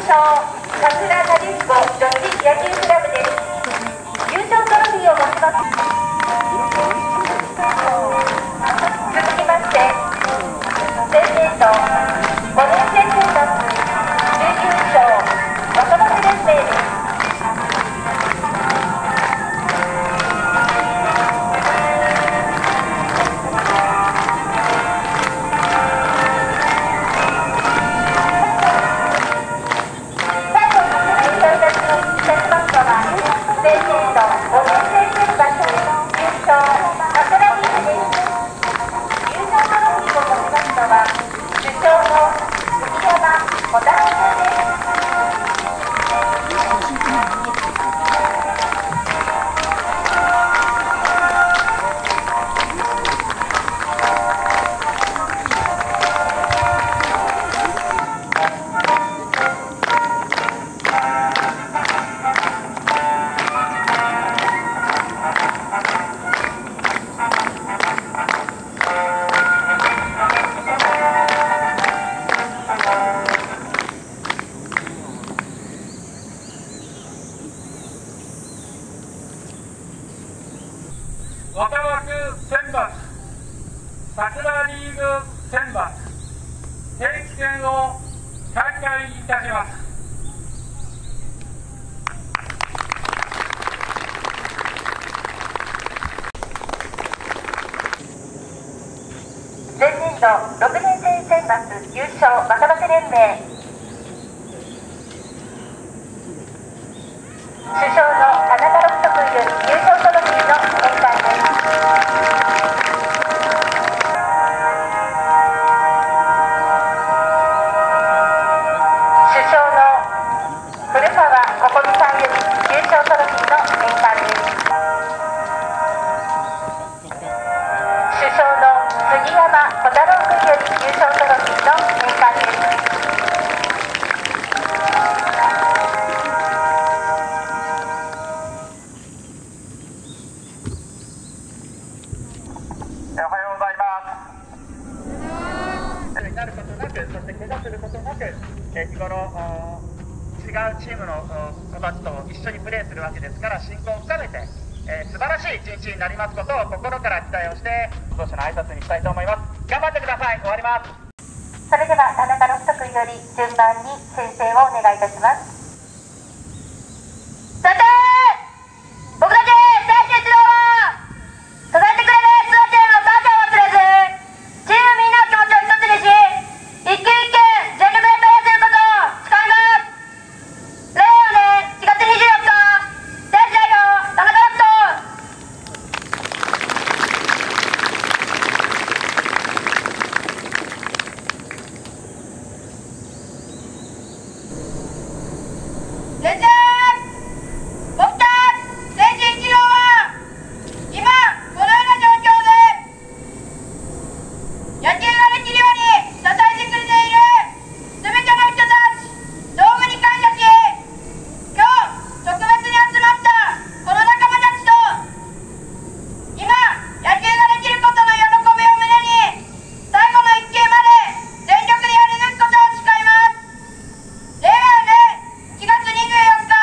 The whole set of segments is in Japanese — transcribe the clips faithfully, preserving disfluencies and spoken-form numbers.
勝桂なでしこ女子野球クラブです。優勝トロフィーを持ちます。続きまして清成とごねん生選抜準優勝若松連盟です。 若枠選抜桜リーグ選抜定期戦を開会いたします。 前年度ろくねん生選抜優勝若松連盟主将の田中六徳より優勝トロフィーの返還です。主将の古川心美さんより優勝トロフィーの返還です。主将の杉山小太郎君より優勝トロフィーの返還です。 おはようございます。になることなく、そして怪我することなく、え日頃違うチームの子たちと一緒にプレーするわけですから、親交を深めて、えー、素晴らしい一日になりますことを心から期待をして、今年の挨拶にしたいと思います。頑張ってください。終わります。 それでは田中六徳より順番に宣誓をお願いいたします。さて、僕たち選手一同は支えてくれる人たちへの感謝を忘れず、チームみんなの気持ちを一つにし、一球一球全力でプレーすることを誓います。令和ねんしがつにじゅうよっか、選手代表田中六徳。先生、僕たち選手一同は今このような状況で野球ができるように支えてくれているすべての人たち道具に感謝し、今日特別に集まったこの仲間たちと今野球ができることの喜びを胸に最後の一球まで全力でやり抜くことを誓います。令和よねんしがつにじゅうよっか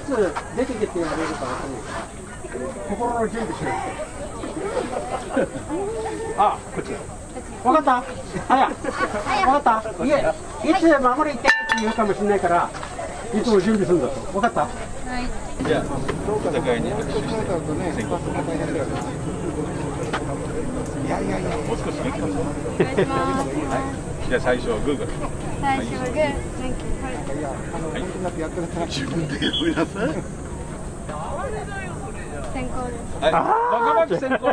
つ出てけって言われるかわかんないから心の準備しなくてあ、こっちわかった？早わかった？いえ、いつ守り行ってって言うかもしれないからいつも準備するんだと。わかった？はい。じゃあ、戦いに拍手して先行。いやいやいや、もう少しできます。お願いします。じゃあ最初はグーグル。最初はグー。はい。自分で読みなさい。先行です。はい。若松先行。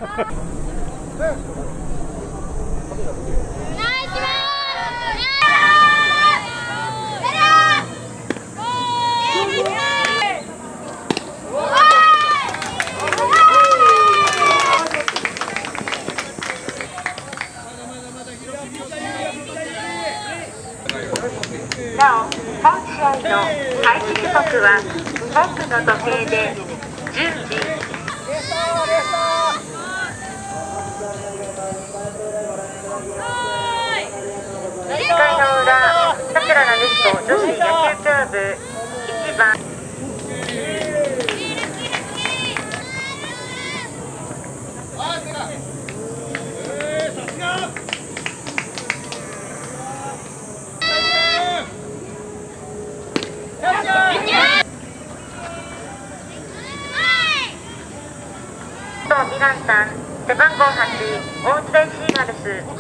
なお、本試合の開始時刻は本部の時計でじゅうじ。いっかいの裏、さくらなでしこ女子野球クラブいちばん。ミランさん、背番号はち、大津大シーガルス。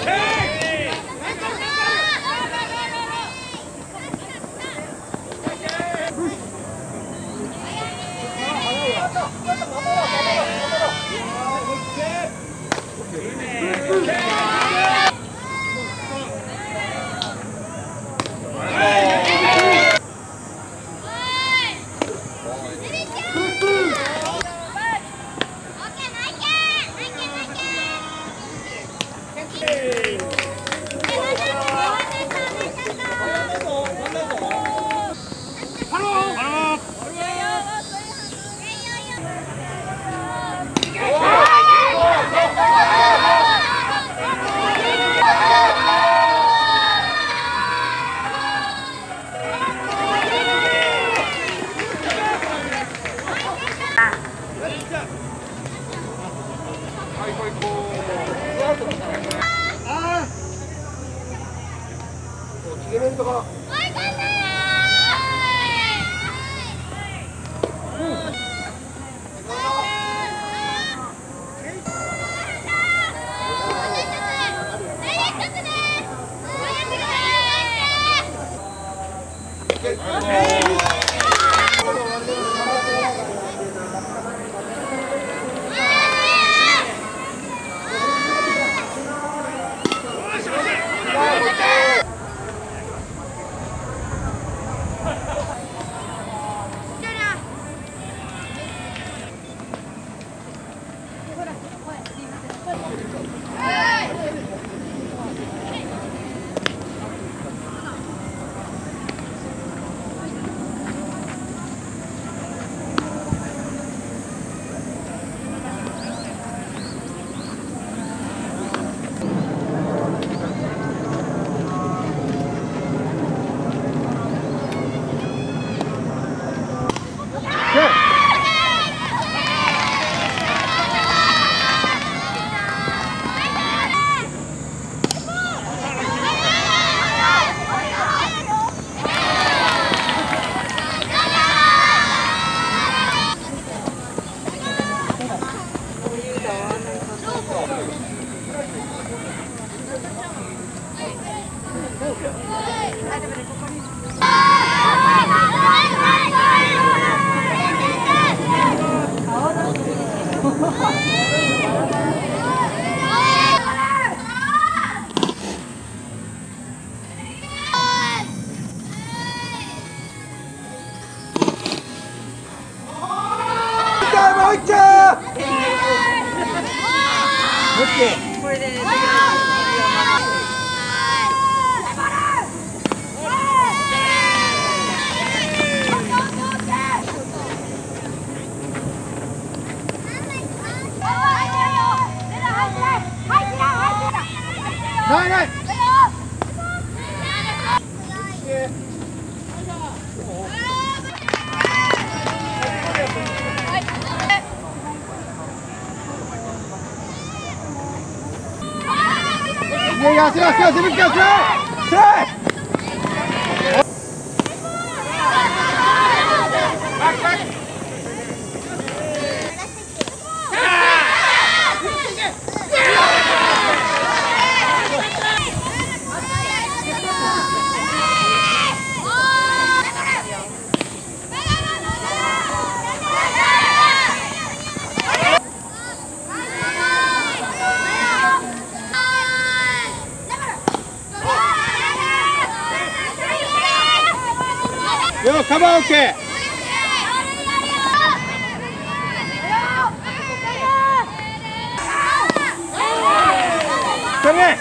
これでね。 ないない。 いや、すごい、すごい、すごい、すごい、すごい。よ、カバーオッケー。それ。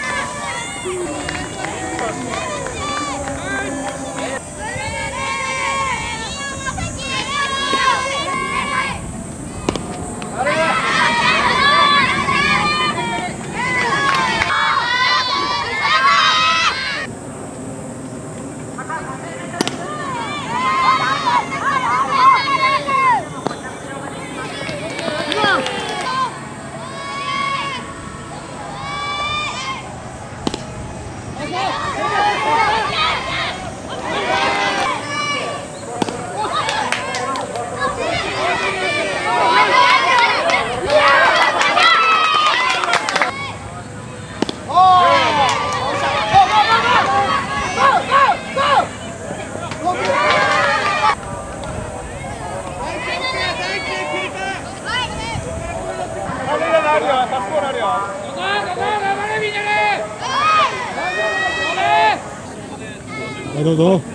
どうぞ。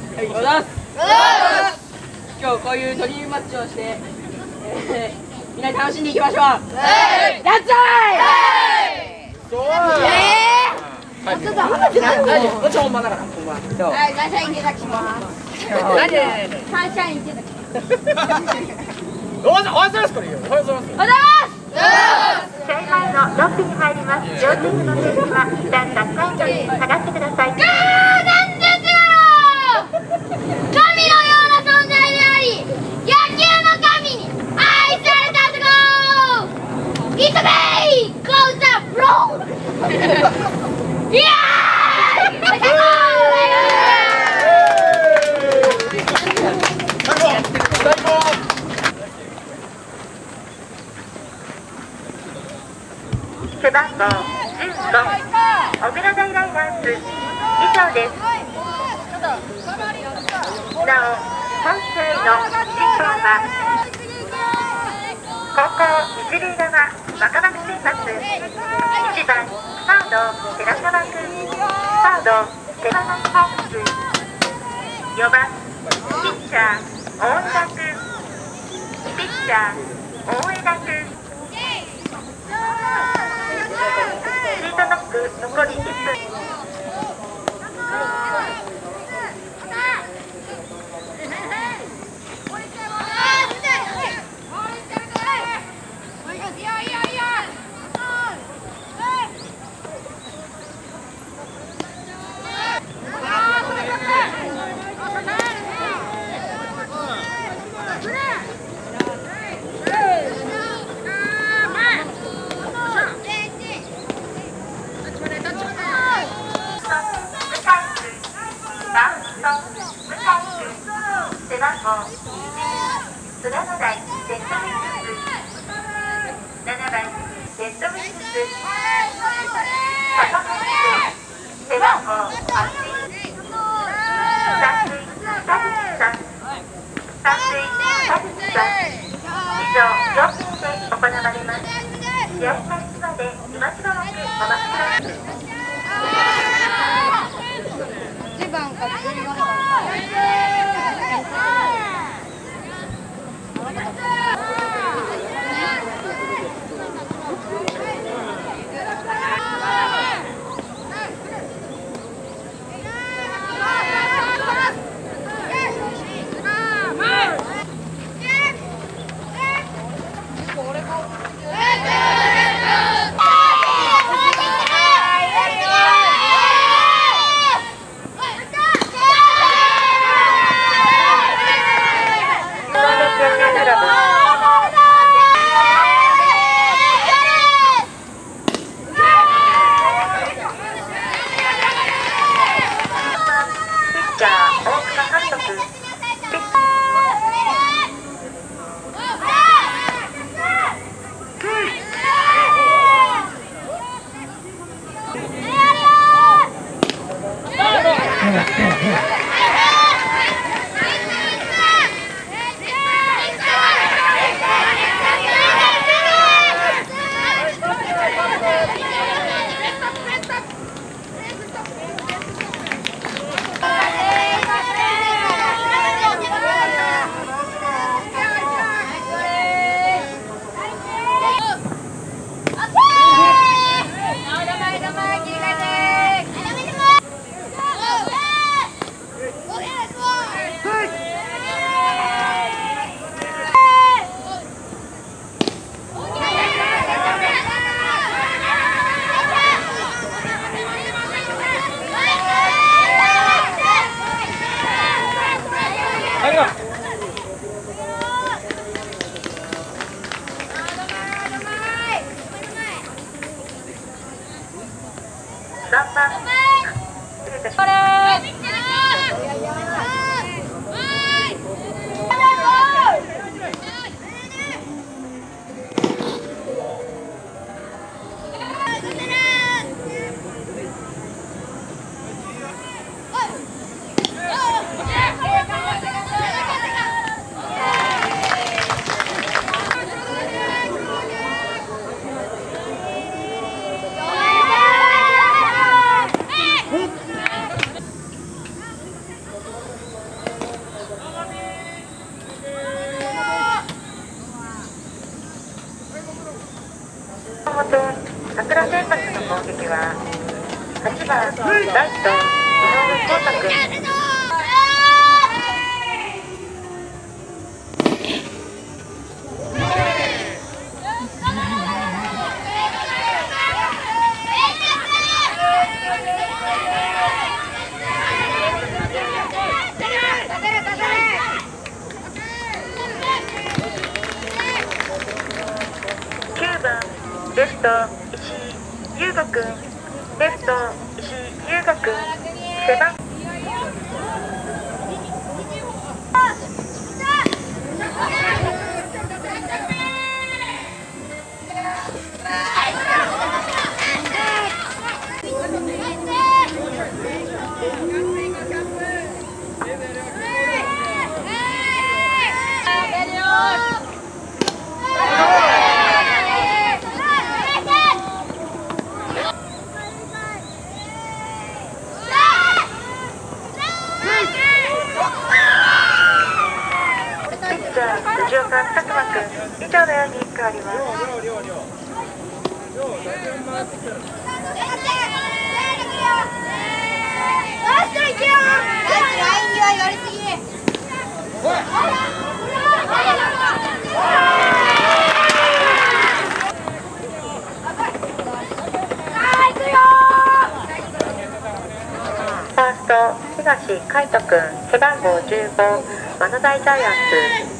今日こういうドリームマッチをして、えー、みんなで楽しんでいきましょう。やっちゃえ。そう。ええ。ちょっと話してない。こっち本番だから。本番。はい、サンシャイン池崎します。何で？サンシャイン池崎。 おはようございます。これよ。おはようございます。 おはようございます。 試合前のロックに入ります。両チームの選手は一旦ラックアウトに下がってください。 神のような存在であり、野球の神に愛された男。イットベイ、ゴーザブロー。いやー。最高。最高。 背番号じゅうご、小倉平ライナーズ以上です。なお、本試合の審判は高校一塁側若松選抜いちばんサード寺澤君、サード寺野ホームズ、よばんピッチャー大枝君、ピッチャー大枝君。シートノック残りいっぷん。背番号いち、菅野台セットウィックス、ななばんセットウィックス、高橋君、背番号はち、三塁田口さん、三塁田口さん。以上よん名で行われます。試合開始まで今しばらくお待ちください。 いちばんからじゅうよんばん。 よさんばん失礼いたします。桜選抜の攻撃ははちばんライト井上光太君。きゅうばんレフト石井優吾君、レフト石井優吾君、背番藤岡拓磨君、以上のように変わります。ファースト東海斗君、背番号じゅうご、マナダイジャイアンツ。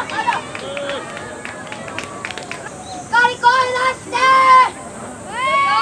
Go!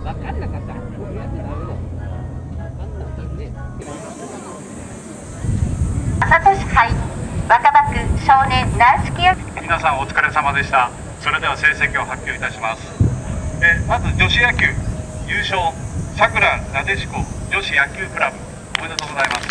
朝都市杯若葉区少年軟式野球。 皆さんお疲れ様でした。それでは成績を発表いたします。えまず女子野球優勝さくらなでしこ女子野球クラブ、おめでとうございます。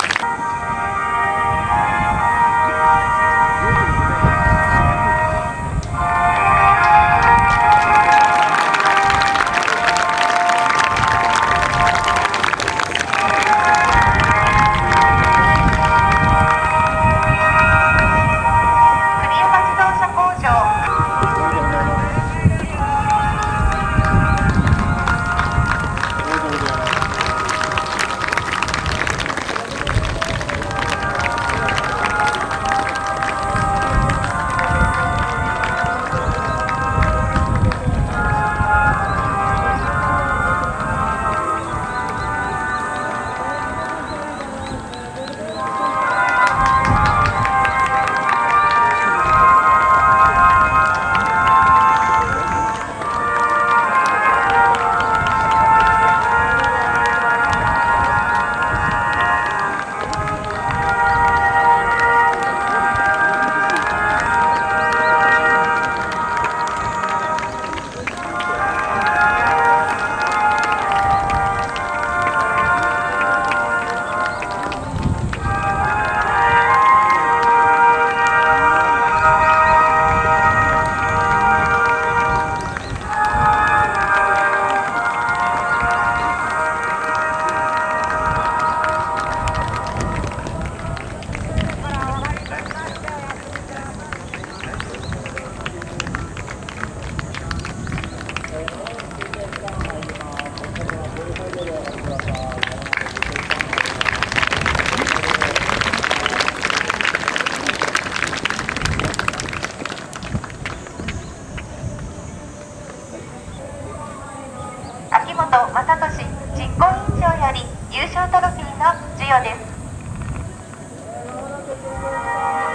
秋元正俊実行委員長より優勝トロフィーの授与です。